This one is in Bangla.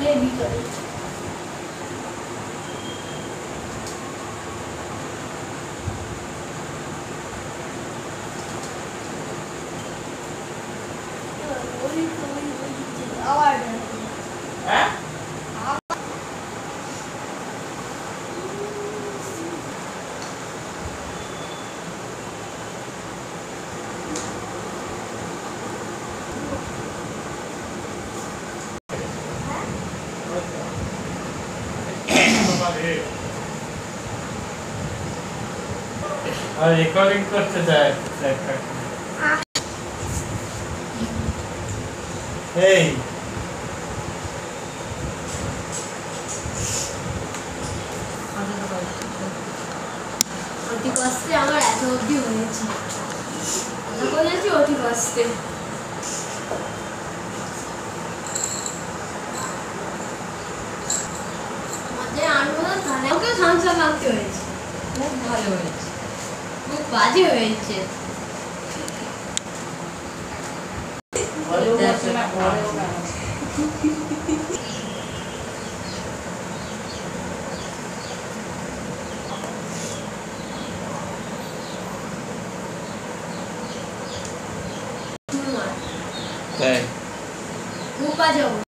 ভিতরে আবার হ্যাঁ আর রেকর্ডিং করতে যায় এই অতি কষ্টে আমার এত অবধি হয়েছে বলেছি অতি কষ্টে আমাদের আনন্দ থানে ওকে সংসার লাগতে হয়েছে খুব ভালো হয়েছে খুব বাজে হয়েছে তাই খুব বাজে